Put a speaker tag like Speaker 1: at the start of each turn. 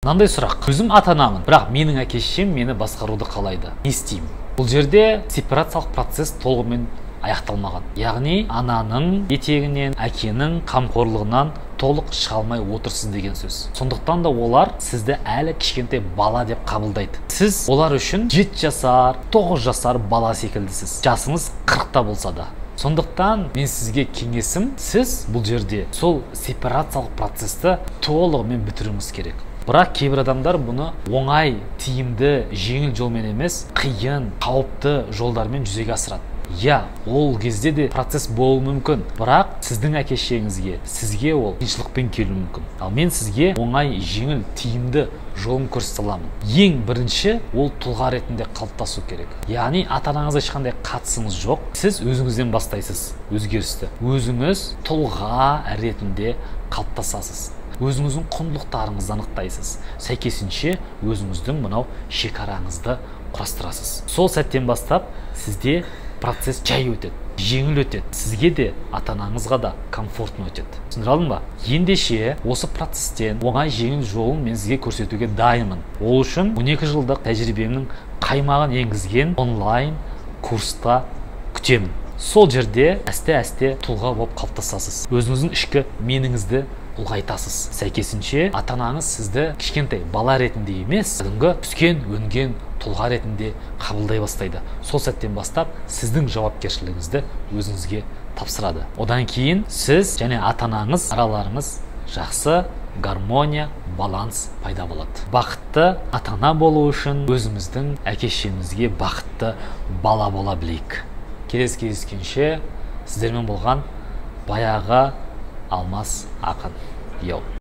Speaker 1: Мынандай сұрақ. Өзім ата-анамын, бірақ менің әке-шешем мені басқаруды қалайды. Не істеймін? Бұл жерде сепарациялық процесс толығымен аяқталмаған. Яғни ананың етегінен, әкенің қамқорлығынан толық шыға алмай отырсыз деген сөз. Сондықтан да олар сізді әлі кішкентай бала деп қабылдайды. Сіз олар үшін 7 жасар, 9 жасар бала секілдісіз. Жасыңыз 40-та болса да. Сондықтан мен сізге кеңесім, сіз бұл жерде сол сепарациялық процесті толығымен бітіруіңіз керек. Бірақ кейбір адамдар бұны оңай, тиімді, жеңіл жолмен емес, қиын, қауіпті жолдармен жүзеге асырады. Я, ол кезде де процесс болуы мүмкін, бірақ сіздің әке-шешеңізге, сізге ол қиыншылықпен келуі мүмкін. Ал мен сізге оңай, жеңіл, тиімді жолын көрсете аламын. Ең бірінші ол тұлға ретінде қалыптасу керек. Яғни ата-анаңызға ешқандай қатысыңыз жоқ. Сіз өзіңізден бастайсыз өзгерісті. Өзіңіз тұлға ретінде қалыптасасыз. Өзіңіздің құндылықтарыңызды анықтайсыз. Сәйкесінше өзіңіздің мынау шекараңызды құрастырасыз. Сол сәттен бастап сізде процесс жай өтеді, жеңіл өтеді. Сізге де, ата-анаңызға да комфортно өтеді. Түсіндіре алдым ба? Ендеше осы процесстен оңай жеңіл жолын мен сізге көрсетуге дайынмын. Ол үшін 12 жылдық тәжірибемнің қаймағын енгізген онлайн курста күтемін. Сол жерде әсте-әсте тұлға болып қалыптасасыз. Өзіңіздің ішкі меніңізді ұлғайтасыз. Сәйкесінше ата-анаңыз сізді кішкентай бала ретінде емес, кәдімгі өскен, өнген тұлға ретінде қабылдай бастайды. Сол сәттен бастап сіздің жауапкершілігіңізді өзіңізге тапсырады. Одан кейін сіз және ата-анаңыз араларыңыз жақсы гармония, баланс пайда болады. Бақытты ата-ана болу үшін өзіміздің әке-шешемізге бақытты бала бола білейік. Келесі кездескенше сіздермен болған баяғы Алмас ақын. Йоу.